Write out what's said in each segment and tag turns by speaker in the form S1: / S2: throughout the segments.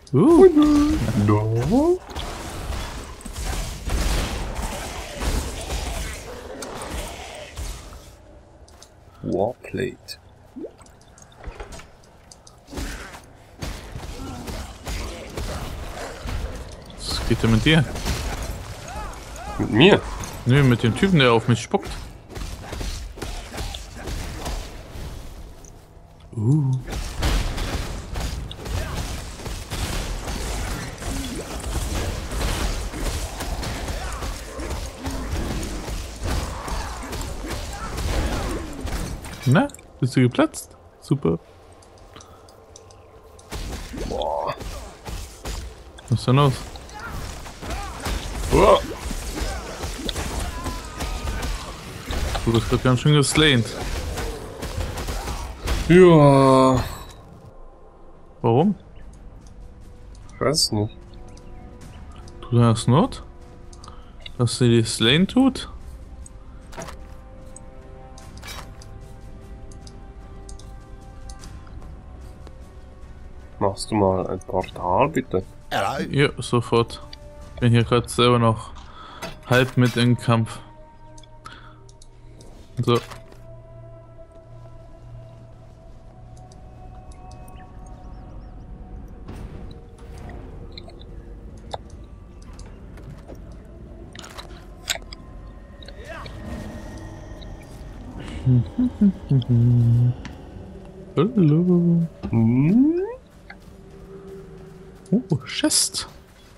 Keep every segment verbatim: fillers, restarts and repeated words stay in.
S1: Uh.
S2: No. Warplate.
S1: Was geht denn mit dir?
S2: Mit mir?
S1: Nö, mit dem Typen, der auf mich spuckt. Uh. Na, bist du geplatzt? Super.
S2: Boah.
S1: Was ist denn los?
S2: Oh.
S1: Du bist gerade ganz schön geslaned.
S2: Ja.
S1: Warum?
S2: Ich weiß nicht.
S1: Du hast Not? Dass sie die slain tut?
S2: Machst du mal ein Portal, bitte?
S1: Ja, sofort. Bin hier gerade selber noch halb mit im Kampf. So. Hallo.
S2: Hm?
S1: Oh, Chest.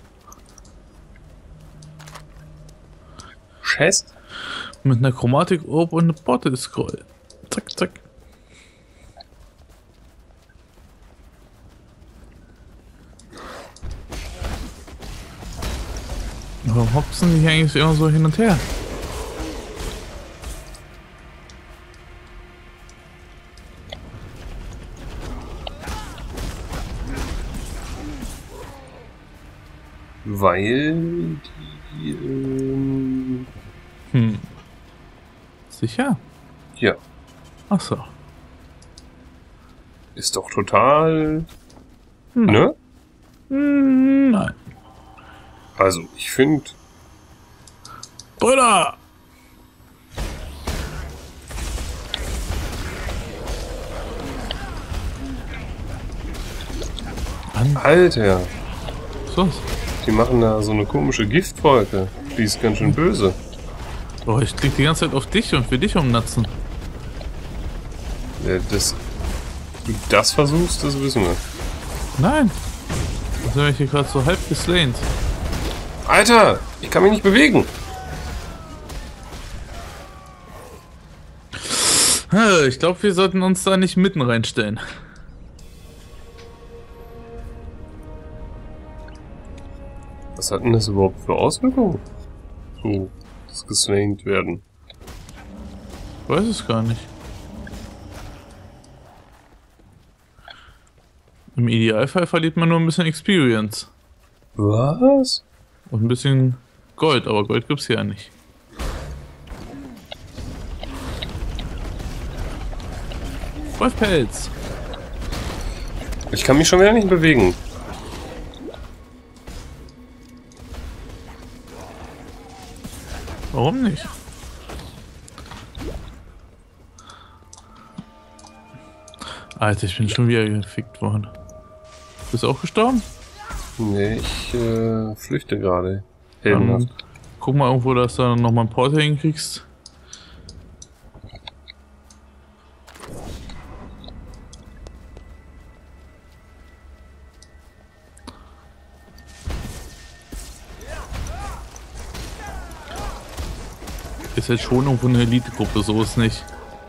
S2: Chest?
S1: Mit einer Chromatik Orb und eine Portal Scroll. Zack, zack. Warum hopsen die hier eigentlich immer so hin und her?
S2: Weil die, ähm,
S1: Hm. Sicher?
S2: ja,
S1: Ach so.
S2: ist doch total,
S1: Hm.
S2: ne?
S1: Hm, nein.
S2: Also, ich finde,
S1: Brüder! Mann,
S2: Alter,
S1: was ist los?
S2: die machen da so eine komische Giftwolke. Die ist ganz schön böse.
S1: Oh, ich krieg die ganze Zeit auf dich und will dich umnatzen.
S2: Ja, das, du das versuchst, das wissen wir.
S1: Nein! Da sind wir hier gerade so halb geslaned.
S2: Alter, ich kann mich nicht bewegen.
S1: Ich glaube, wir sollten uns da nicht mitten reinstellen.
S2: Was hat denn das überhaupt für Auswirkungen? So, das geslankt werden.
S1: Ich weiß es gar nicht. Im Idealfall verliert man nur ein bisschen Experience.
S2: Was?
S1: Und ein bisschen Gold, aber Gold gibt's hier ja nicht. Wolfpelz!
S2: Ich kann mich schon wieder nicht bewegen.
S1: Warum nicht? Alter, ich bin schon wieder gefickt worden. Bist du auch gestorben?
S2: Nee, ich äh, flüchte gerade.
S1: Dann
S2: Heldenhaft.
S1: guck mal irgendwo, dass du dann nochmal ein Portal hinkriegst. Ist jetzt schon irgendwo eine Elite-Gruppe, so ist nicht.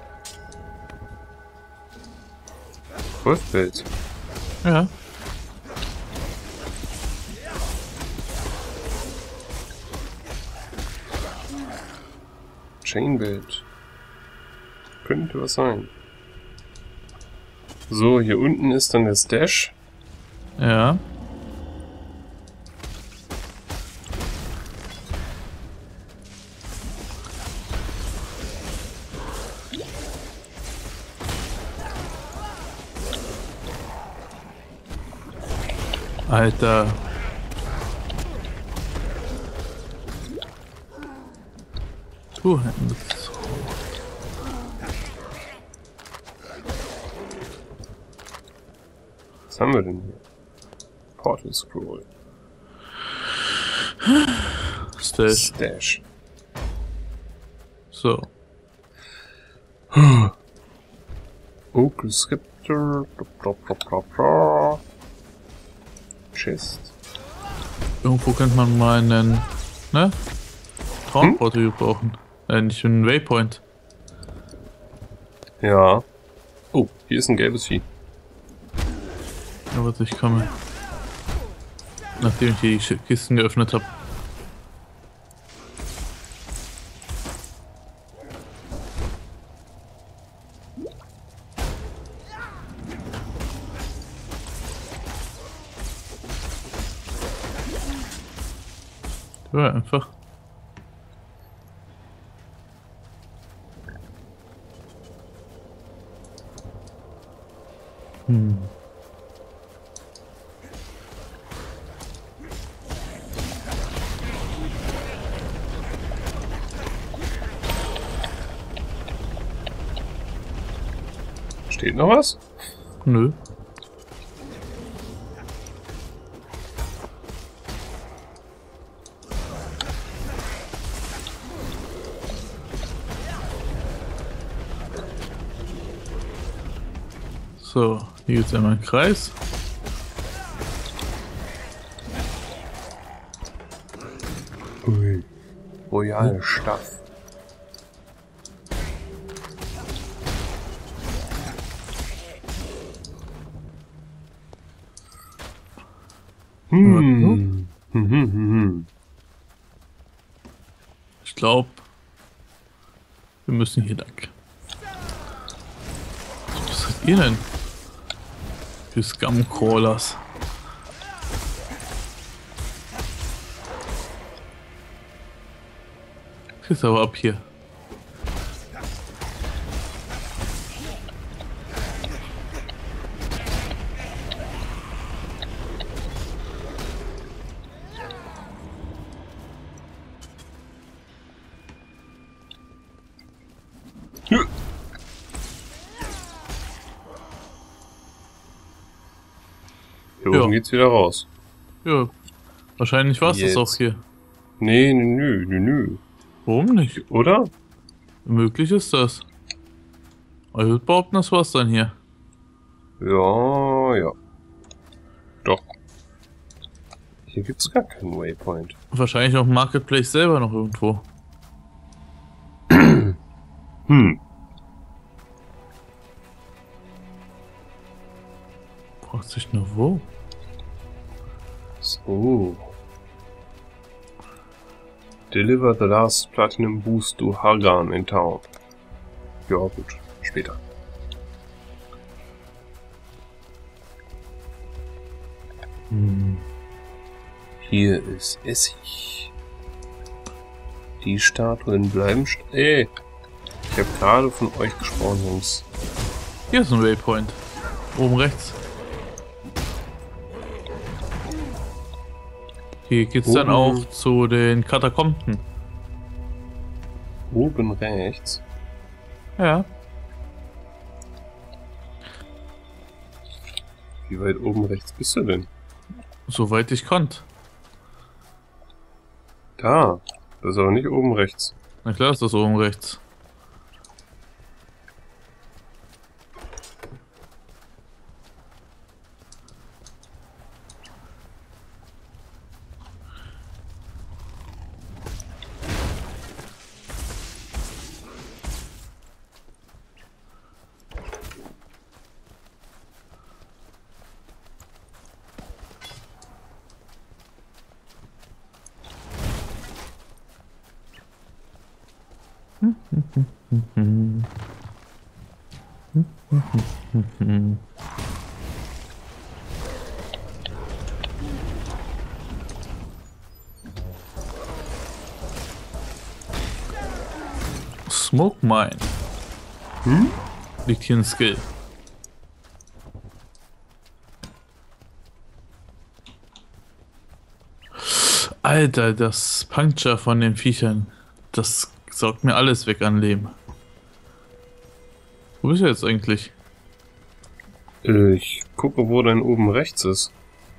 S2: Wolfpelz.
S1: Ja.
S2: Chainbelt. Könnte was sein. So, hier unten ist dann der Stash.
S1: Ja. Alter. Du Händes.
S2: Was haben wir denn hier? Portal Scroll.
S1: Stash.
S2: Stash.
S1: So.
S2: Onkel Scepter. Chest.
S1: Irgendwo könnte man mal einen, ne? Traumportal hm? gebrauchen. Äh, nicht einen Waypoint.
S2: Ja. Oh, hier ist ein gelbes Vieh.
S1: Ja, warte, ich komme. Nachdem ich die Kisten geöffnet habe. Ja, einfach. Hm.
S2: Steht noch was?
S1: Nö. So, hier geht's einmal im Kreis.
S2: Ui. Royale Staff. Hm. Hm, hm, hm, hm.
S1: Ich glaube, wir müssen hier lang. Was seid ihr denn? Für Scum-Crawlers. Ist aber ab hier.
S2: Hier oben geht's wieder raus.
S1: Ja, wahrscheinlich war es das auch hier.
S2: Nee, nö, nö, nö.
S1: Warum nicht?
S2: Oder?
S1: Möglich ist das. Aber ich würde behaupten, das war's dann hier.
S2: Ja, ja. Doch. Hier gibt's gar keinen Waypoint.
S1: Wahrscheinlich auch Marketplace selber noch irgendwo.
S2: Hm.
S1: Fragt sich nur wo.
S2: So. Deliver the last platinum boost to Hagan in town. Ja, gut. Später.
S1: Hm.
S2: Hier ist Essig. Die Statuen bleiben st Ey! Ich habe gerade von euch gesprochen, Jungs.
S1: Hier ist ein Waypoint. Oben rechts. Hier geht's dann auch zu den Katakomben.
S2: Oben rechts?
S1: Ja.
S2: Wie weit oben rechts bist du denn?
S1: Soweit ich konnte.
S2: Da. Das ist aber nicht oben rechts.
S1: Na klar ist das oben rechts. Smoke Mine.
S2: Hm?
S1: Liegt hier ein Skill. Alter, das Puncture von den Viechern, das saugt mir alles weg an Leben. Wo bist du jetzt eigentlich?
S2: Äh, ich gucke, wo denn oben rechts ist.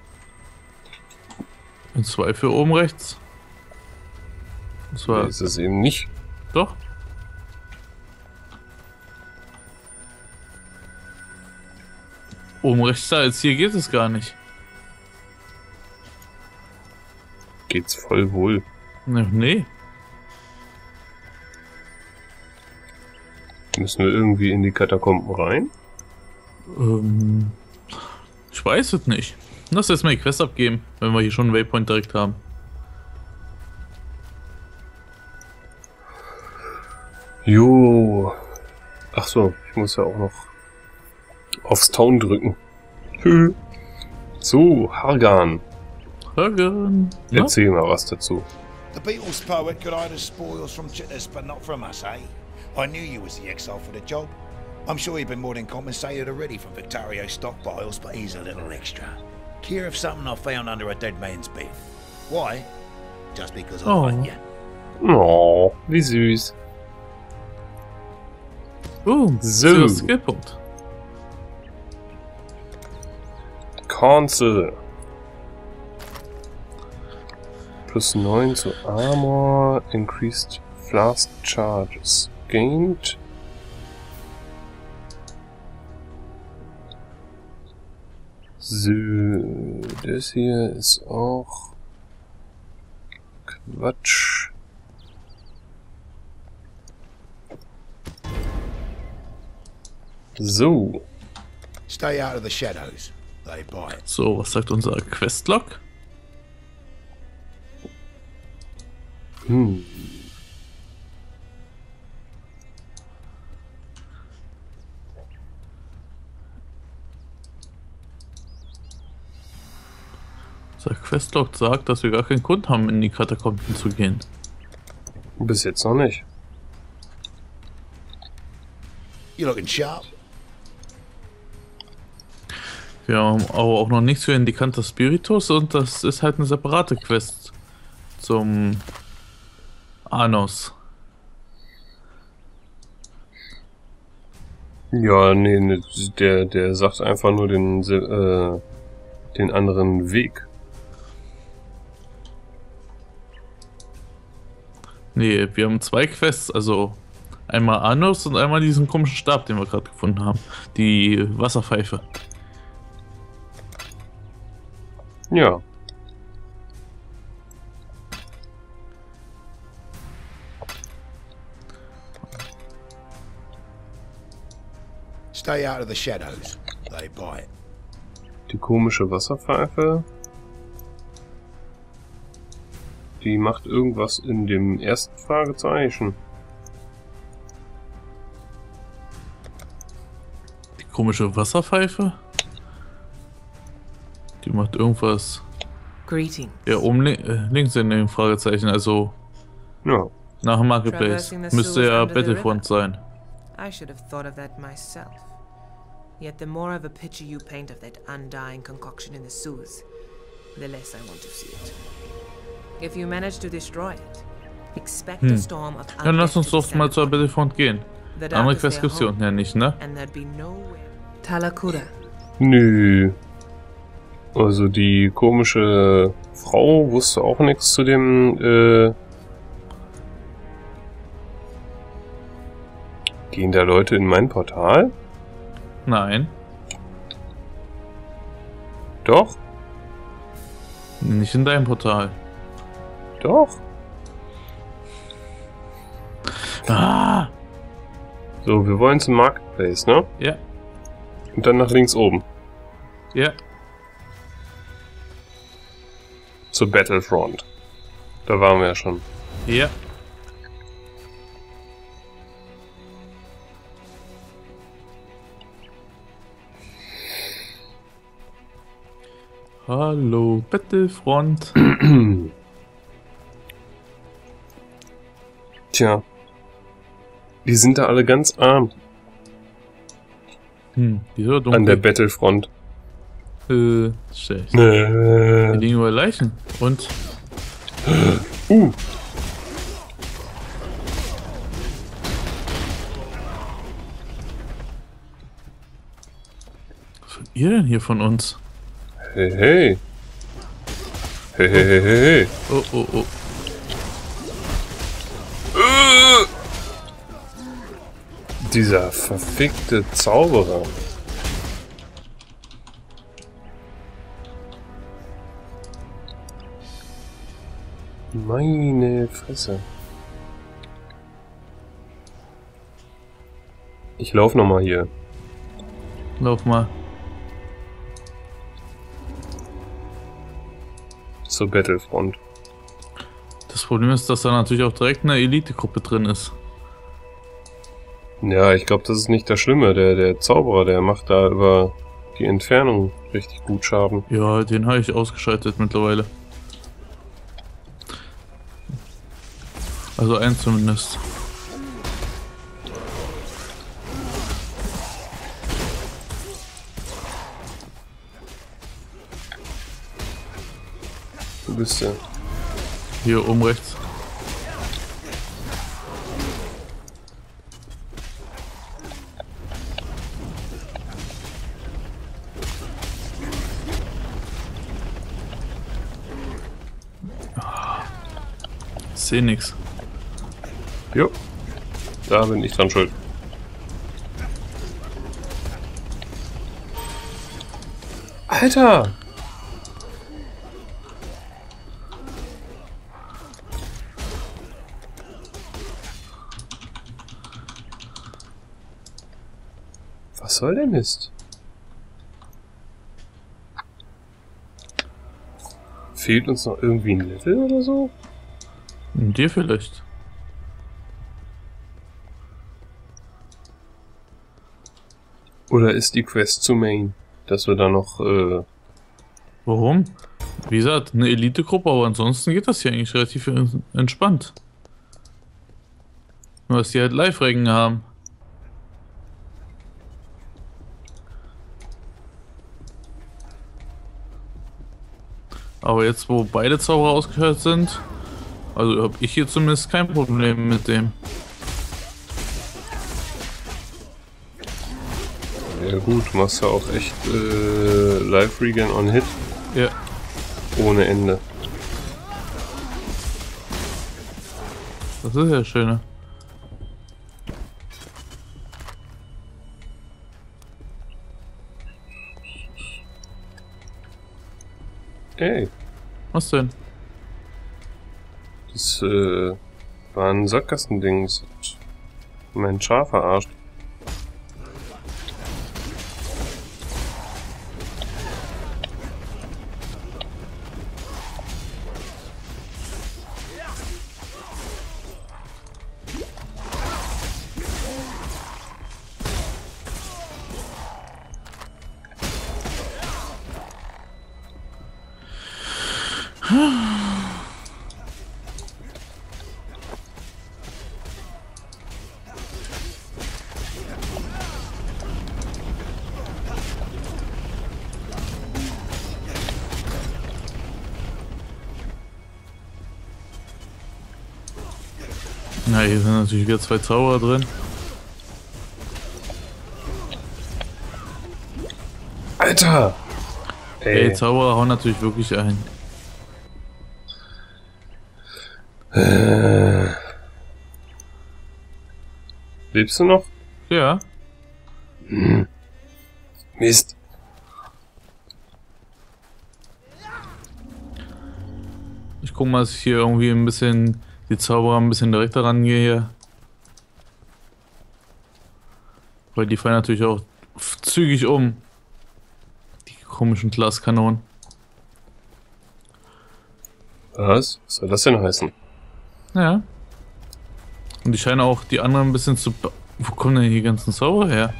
S1: In Zweifel oben rechts. Das war.
S2: Nee, ist es eben nicht.
S1: Doch. Oben rechts da, als hier geht es gar nicht.
S2: Geht's voll wohl.
S1: Ne, nee.
S2: Müssen wir irgendwie in die Katakomben rein?
S1: Ähm, ich weiß es nicht. Lass erstmal die Quest abgeben, wenn wir hier schon einen Waypoint direkt haben.
S2: Jo. Ach so, ich muss ja auch noch aufs Town drücken. So, Hargan.
S1: Hargan. Ja?
S2: Erzähl mal was dazu.
S3: The Beatles poet could hide the spoils from Chitters, but not from us, eh? I knew you was the exile for the job. I'm sure you've been more than compensated already from Victario's stockpiles, but here's a little extra. Care of something I found under a dead man's bed. Why? Just because I
S1: Oh.
S3: like you.
S2: Oh, wie süß.
S1: Oh,
S2: So.
S1: Skillpunkt.
S2: Cancel. Plus neun zu Armor. Increased Flask Charges. Gained. So, das hier ist auch Quatsch. So.
S3: Stay out of the shadows. They bite.
S1: So, was sagt unser Questlog?
S2: Hm.
S1: Unser Questlog sagt, dass wir gar keinen Grund haben, in die Katakomben zu gehen.
S2: Bis jetzt noch nicht.
S3: You looking sharp?
S1: Wir haben aber auch noch nichts für Indicanter Spiritus und das ist halt eine separate Quest zum Anos.
S2: Ja, nee, nee, der, der sagt einfach nur den, äh, den anderen Weg.
S1: Nee, wir haben zwei Quests, also einmal Anos und einmal diesen komischen Stab, den wir gerade gefunden haben. Die Wasserpfeife.
S2: Ja.
S3: Stay out of the shadows. They bite.
S2: Die komische Wasserpfeife. Die macht irgendwas in dem ersten Fragezeichen.
S1: Die komische Wasserpfeife? Die macht irgendwas.
S4: Greetings.
S1: Ja, oben li äh, links in dem Fragezeichen, also
S2: Ja.
S1: nach dem Marketplace.
S4: Traversing the
S1: Müsste
S4: sewers
S1: ja
S4: under the
S1: Battlefront sein.
S4: I should have thought of that myself. Yet the more of a picture you paint of that undying concoction in the sewers, the less I want to see it. If you manage to destroy it, expect
S1: Hm.
S4: a storm of
S1: Dann lass uns doch mal zur
S4: undead
S1: Battlefront gehen.
S4: The
S1: Andere
S4: dark is
S1: Quest
S4: their
S1: gibt's hier
S4: home,
S1: unten ja nicht, ne?
S4: and there'd be nowhere. Talakura.
S2: Nö. Also die komische Frau wusste auch nichts zu dem, äh... Gehen da Leute in mein Portal?
S1: Nein.
S2: Doch,
S1: Nicht in deinem Portal.
S2: doch.
S1: Ah!
S2: So, wir wollen zum Marketplace, ne?
S1: Ja,
S2: Und dann nach links oben.
S1: ja.
S2: Zur Battlefront. Da waren wir ja schon.
S1: Ja. Hallo, Battlefront.
S2: Tja. Die sind da alle ganz arm
S1: Hm, die ist
S2: an der
S1: dunkel.
S2: Battlefront.
S1: Äh, schlecht. Die
S2: Äh,
S1: liegen über Leichen. Und
S2: Uh.
S1: Was wollt ihr denn hier von uns?
S2: Hey, hey. Hey, hey, hey, hey, hey.
S1: Oh, oh, oh.
S2: Uh. Dieser verfickte Zauberer. Meine Fresse. Ich lauf noch mal hier.
S1: Lauf mal.
S2: Zur Battlefront.
S1: Das Problem ist, dass da natürlich auch direkt eine Elite-Gruppe drin ist.
S2: Ja, ich glaube, das ist nicht das Schlimme. Der, der Zauberer, der macht da über die Entfernung richtig gut Schaden.
S1: Ja, den habe ich ausgeschaltet mittlerweile. Also eins zumindest.
S2: Wo bist du?
S1: Hier oben rechts. Ich seh nix.
S2: Jo. Da bin ich dran schuld. Alter! Was soll der Mist? Fehlt uns noch irgendwie ein Level oder so?
S1: Dir vielleicht.
S2: Oder ist die Quest zu Main? Dass wir da noch, äh...
S1: Warum? Wie gesagt, eine Elite-Gruppe, aber ansonsten geht das hier eigentlich relativ entspannt. Nur dass die halt Live-Rängen haben. Aber jetzt, wo beide Zauberer ausgeschaltet sind, also habe ich hier zumindest kein Problem mit dem.
S2: Ja gut, du machst ja auch echt äh, Live Regen on Hit.
S1: Ja.
S2: Ohne Ende.
S1: Das ist ja schön.
S2: Ey.
S1: Was denn?
S2: Das äh, war ein Sackgassending. Das hat mein Schaf verarscht.
S1: Na, hier sind natürlich wieder zwei Zauberer drin.
S2: Alter! Ey.
S1: Ey, Zauberer hauen natürlich wirklich ein.
S2: Äh. Lebst du noch?
S1: Ja.
S2: Hm. Mist.
S1: Ich guck mal, dass ich hier irgendwie ein bisschen die Zauberer ein bisschen direkter rangehe hier. Weil die fallen natürlich auch zügig um. Die komischen Glaskanonen.
S2: Was? Was soll das denn heißen?
S1: Ja. Und die scheinen auch die anderen ein bisschen zu... Wo kommen denn die ganzen Zauberer her?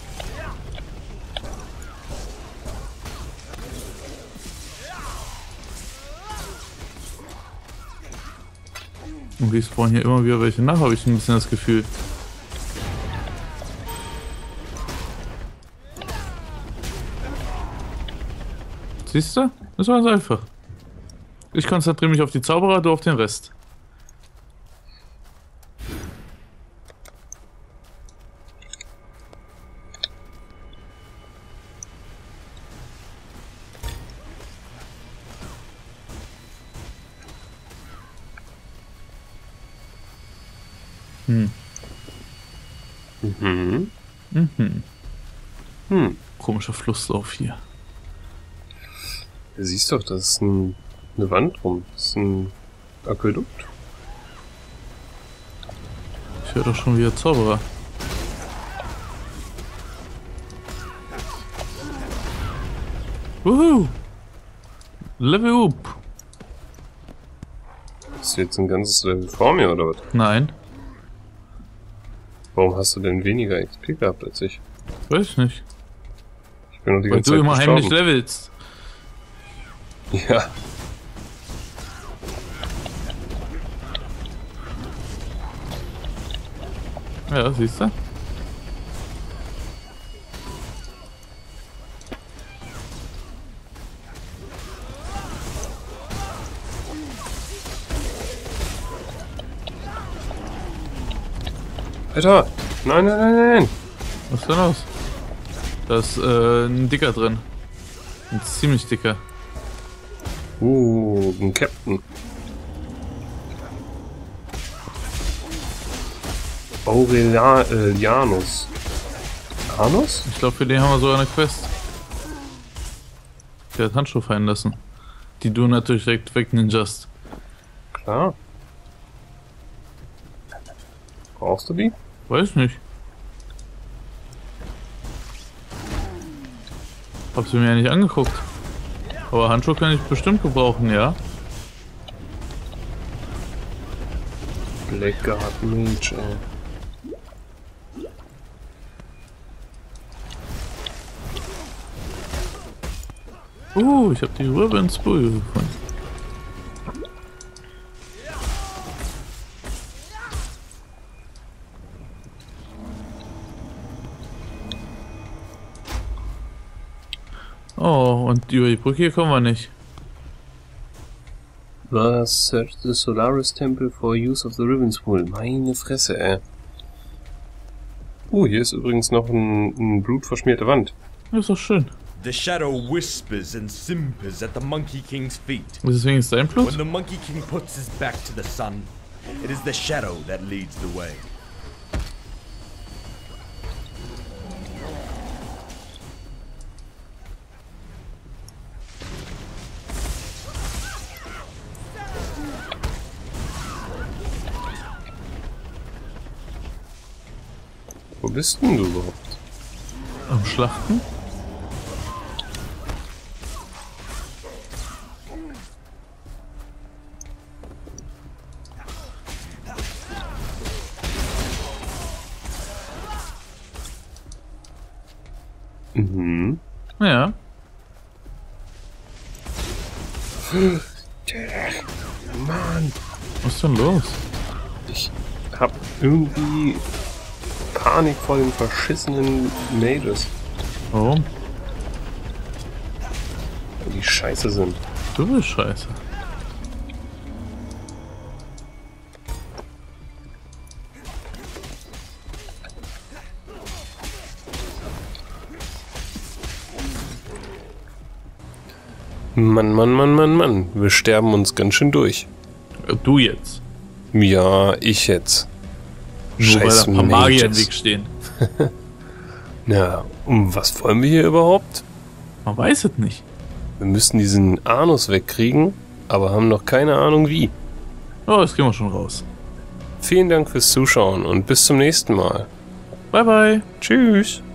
S1: Und die spawnen hier immer wieder welche nach, habe ich ein bisschen das Gefühl. Siehst du? Das war ganz einfach. Ich konzentriere mich auf die Zauberer, du auf den Rest. Hm.
S2: Mhm.
S1: Mhm.
S2: Hm.
S1: Komischer Flusslauf hier.
S2: Du siehst doch, das ist ein, eine Wand rum. Das ist ein Aquädukt.
S1: Ich höre doch schon wieder Zauberer. Wuhu! Level up!
S2: Ist jetzt ein ganzes Level vor mir, oder was?
S1: Nein,
S2: Warum hast du denn weniger X P gehabt als ich?
S1: weiß ich nicht.
S2: Ich bin nur die
S1: Weil
S2: ganze
S1: du
S2: Zeit
S1: immer
S2: gestorben.
S1: heimlich levelst.
S2: Ja.
S1: Ja, siehst du?
S2: Alter! Nein, nein, nein, nein!
S1: Was ist denn los? Da ist äh, ein Dicker drin. Ein ziemlich dicker.
S2: Uh, ein Captain. Aurelianus. Anus?
S1: Ich glaube, für den haben wir sogar eine Quest. Der hat Handschuhe fallen lassen. Die du natürlich direkt weg ninjast.
S2: Klar. Brauchst du die?
S1: Weiß nicht. Hab sie mir ja nicht angeguckt. Aber Handschuhe kann ich bestimmt gebrauchen, ja?
S2: Blackguard Mage, ey.
S1: Uh, ich habe die Ribbon Spool gefunden. Oh, und über die Brücke hier kommen wir nicht.
S2: Was? Search the Solaris Temple for use of the Ribbon Spool. Meine Fresse, ey. Uh, hier ist übrigens noch ein, ein blutverschmierte Wand.
S1: Das ist doch schön.
S5: The shadow whispers and simpers at the Monkey King's feet.
S1: Ist deswegen dein
S5: When
S1: Blut?
S5: the Monkey King puts his back to the sun, it is the shadow that leads the way.
S2: Wo bist denn du überhaupt?
S1: Am Schlachten?
S2: Mhm.
S1: Ja.
S2: Mann,
S1: Was ist denn los?
S2: ich hab irgendwie Panik vor den verschissenen Mages,
S1: Warum?
S2: weil die scheiße sind.
S1: Du bist scheiße.
S2: Mann, Mann, Mann, Mann, Mann, wir sterben uns ganz schön durch.
S1: Äh, Du jetzt.
S2: Ja, ich jetzt.
S1: Nur weil da
S2: Scheiß
S1: ein paar Magier im
S2: Mages.
S1: Weg stehen.
S2: Ja, und was wollen wir hier überhaupt?
S1: Man weiß es nicht.
S2: Wir müssen diesen Anus wegkriegen, aber haben noch keine Ahnung wie.
S1: Oh, das kriegen wir schon raus.
S2: Vielen Dank fürs Zuschauen und bis zum nächsten Mal.
S1: Bye, bye.
S2: Tschüss.